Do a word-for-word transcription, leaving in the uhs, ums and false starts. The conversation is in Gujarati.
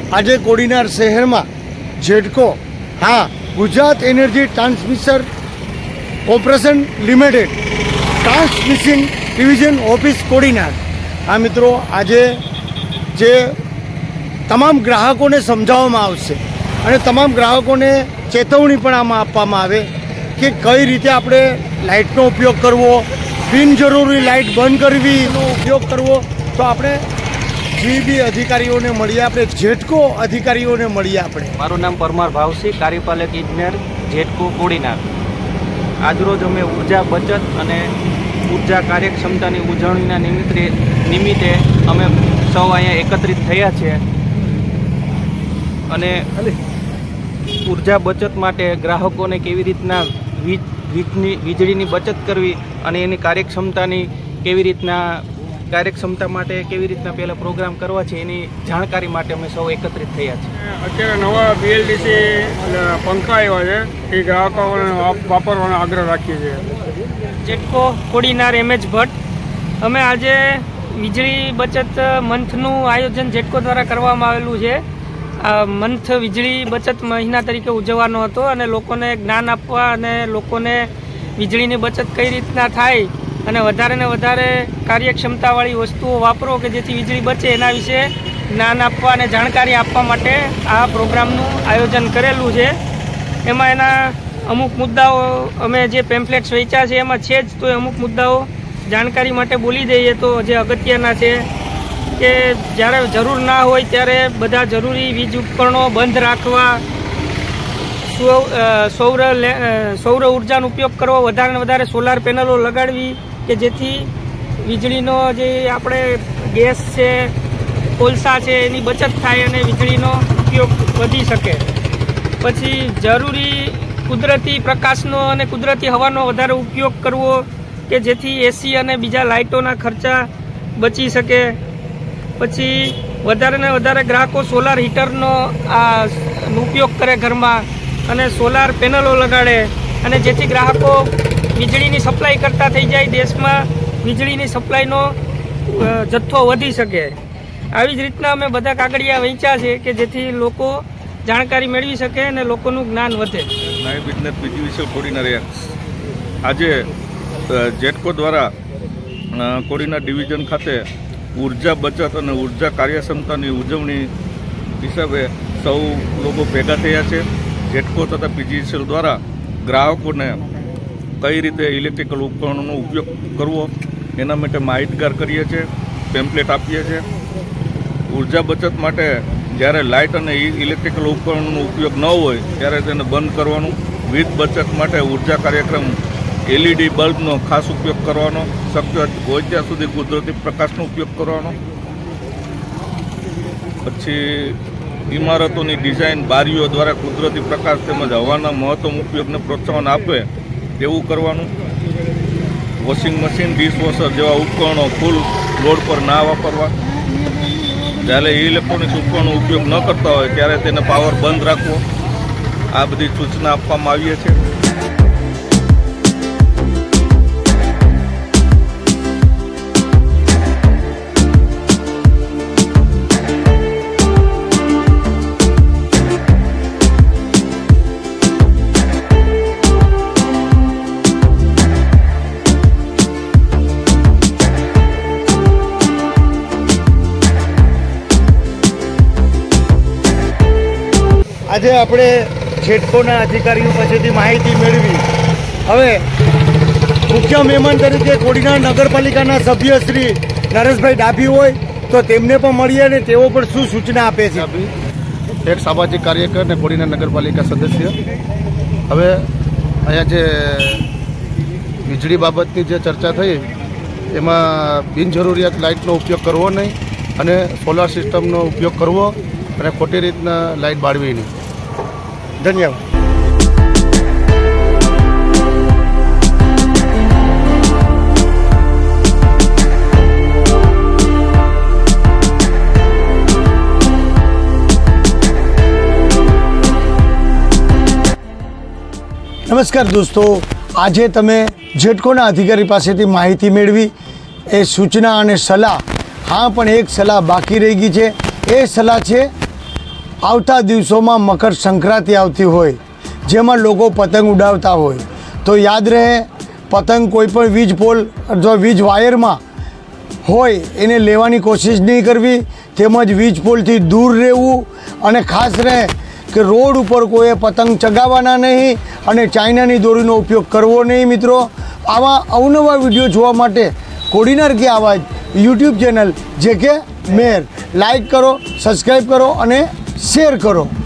આજે કોડીનાર શહેરમાં જેટકો हाँ Gujarat energy transmission corporation limited transmission division office Kodinar हाँ मित्रों आज जे तमाम ग्राहकों ने समझाववामां आवशे अने तमाम ग्राहकों ने चेतवणी पण आमां आपवामां आवे कि कई रीते आपणे लाइटनो उपयोग करवो, बिनजरूरी लाइट बंद करवी उपयोग करवो। तो आपणे जी बी अधिकारीओ ने मळीए, आपणे जेटको अधिकारीओ ने मळीए। आपणे मारुं नाम परमार भावसिंह, कार्यपालक इंजीनियर जेटको कोडीनार। આજરોજ અમે ઉર્જા બચત અને ઉર્જા કાર્યક્ષમતાની ઉજવણીના નિમિત્તે નિમિત્તે અમે સૌ અહીંયા એકત્રિત થયા છે અને ઉર્જા બચત માટે ગ્રાહકોને કેવી રીતના વીજ વીજની વીજળીની બચત કરવી અને એની કાર્યક્ષમતાની કેવી રીતના કાર્યક્ષમતા માટે કેવી રીતના પહેલાં પ્રોગ્રામ કરવા છે એની જાણકારી માટે અમે સૌ એકત્રિત થયા છે। અત્યારે નવા બીએલડીસી પંખા આવ્યા છે એ ગ્રાહકોને વાપરવાનો આગ્રહ રાખીએ છીએ। જેટકો કોડીનાર એમએચ ભટ્ટ અમે આજે વીજળી બચત મંથનું આયોજન જેટકો દ્વારા કરવામાં આવેલું છે। આ મંથ વીજળી બચત મહિના તરીકે ઉજવવાનો હતો અને લોકોને જ્ઞાન આપવા અને લોકોને વીજળીની બચત કઈ રીતના થાય અને વધારે ને વધારે કાર્યક્ષમતાવાળી વસ્તુઓ વાપરો કે જેથી વીજળી બચે એના વિશે જ્ઞાન આપવા અને જાણકારી આપવા માટે આ પ્રોગ્રામનું આયોજન કરેલું છે। એમાં એના અમુક મુદ્દાઓ અમે જે પેમ્ફલેટ્સ વેચ્યા છે એમાં છે જ, તો અમુક મુદ્દાઓ જાણકારી માટે બોલી દઈએ તો જે અગત્યના છે કે જ્યારે જરૂર ના હોય ત્યારે બધા જરૂરી વીજ ઉપકરણો બંધ રાખવા, સૌર સૌર ઉર્જાનો ઉપયોગ કરવો, વધારે ને વધારે સોલાર પેનલો લગાડવી કે જેથી વીજળીનો જે આપણે ગેસ છે, કોલસા છે એની બચત થાય અને વીજળીનો ઉપયોગ વધી શકે। પછી જરૂરી કુદરતી પ્રકાશનો અને કુદરતી હવાનો વધારે ઉપયોગ કરવો કે જેથી એસી અને બીજા લાઇટોના ખર્ચા બચી શકે। પછી વધારે ને વધારે ગ્રાહકો સોલાર હીટરનો આ ઉપયોગ કરે ઘરમાં અને સોલાર પેનલો લગાડે અને જેથી ગ્રાહકો વીજળીની સપ્લાય કરતા થઈ જાય, દેશમાં વીજળીની સપ્લાયનો જથ્થો વધી શકે। આવી જ રીતના અમે બધા કાગળિયા વેચ્યા છે કે જેથી લોકો જાણકારી મેળવી શકે અને લોકોનું જ્ઞાન વધે। નાયબ ઇજનેર પીજી વિશેલ કોડીનાર આજે જેટકો દ્વારા કોડીનાર ડિવિઝન ખાતે ઉર્જા બચત અને ઉર્જા કાર્યક્ષમતાની ઉજવણી હિસાબે સૌ લોકો ભેગા થયા છે। જેટકો તથા પીજીવીસીએલ દ્વારા ગ્રાહકોને કઈ રીતે ઇલેક્ટ્રિકલ ઉપકરણોનો ઉપયોગ કરવો એના માટે માહિતગાર કરીએ છીએ, પેમ્પલેટ આપીએ છીએ। ઉર્જા બચત માટે જ્યારે લાઇટ અને ઇલેક્ટ્રિકલ ઉપકરણોનો ઉપયોગ ન હોય ત્યારે તેને બંધ કરવાનું, વીજ બચત માટે ઉર્જા કાર્યક્રમ એલઈડી બલ્બનો ખાસ ઉપયોગ કરવાનો, શક્ય હોય ત્યાં સુધી કુદરતી પ્રકાશનો ઉપયોગ કરવાનો। પછી ઇમારતોની ડિઝાઇન બારીઓ દ્વારા કુદરતી પ્રકાશ તેમજ હવાના મહત્તમ ઉપયોગને પ્રોત્સાહન આપે તેવું કરવાનું। વોશિંગ મશીન, ડિશવોશર જેવા ઉપકરણો ફૂલ લોડ પર ના વાપરવા। જ્યારે ઇલેક્ટ્રોનિક ઉપકરણનો ઉપયોગ ન કરતા હોય ત્યારે તેને પાવર બંધ રાખવો। આ બધી સૂચના આપવામાં આવી છે। આજે આપણે જેટકોના અધિકારીઓ પાસેથી માહિતી મેળવી। હવે મુખ્ય મહેમાન તરીકે કોડીનાર નગરપાલિકાના સભ્ય શ્રી નરેશભાઈ ડાભી હોય તો તેમને પણ મળીએ અને તેઓ પણ શું સૂચના આપે છે। એક સામાજિક કાર્યકર ને કોડીનાર નગરપાલિકા સદસ્ય। હવે અહીંયા જે વીજળી બાબતની જે ચર્ચા થઈ એમાં બિનજરૂરિયાત લાઇટનો ઉપયોગ કરવો નહીં અને સોલાર સિસ્ટમનો ઉપયોગ કરવો અને ખોટી રીતના લાઇટ બાળવી નહીં। ધન્યવાદ। નમસ્કાર દોસ્તો, આજે તમે જેટકોના અધિકારી પાસેથી માહિતી મેળવી, એ સૂચના અને સલાહ। हाँ पण एक सलाह बाकी रही गई है। ए सलाह है આવતા દિવસોમાં મકર સંક્રાંતિ આવતી હોય, જેમાં લોકો પતંગ ઉડાવતા હોય, તો યાદ રહે પતંગ કોઈ પણ વીજ પોલ અથવા વીજ વાયરમાં હોય એને લેવાની કોશિશ નહીં કરવી, તેમજ વીજ પોલથી દૂર રહેવું, અને ખાસ રહે કે રોડ ઉપર કોઈએ પતંગ ચગાવવાના નહીં અને ચાઇનાની દોરીનો ઉપયોગ કરવો નહીં. મિત્રો, આવા અવનવા વિડીયો જોવા માટે કોડીનાર કી આવાજ યુટ્યુબ ચેનલ જે કે મેર લાઈક કરો, સબસ્ક્રાઈબ કરો અને શેર કરો.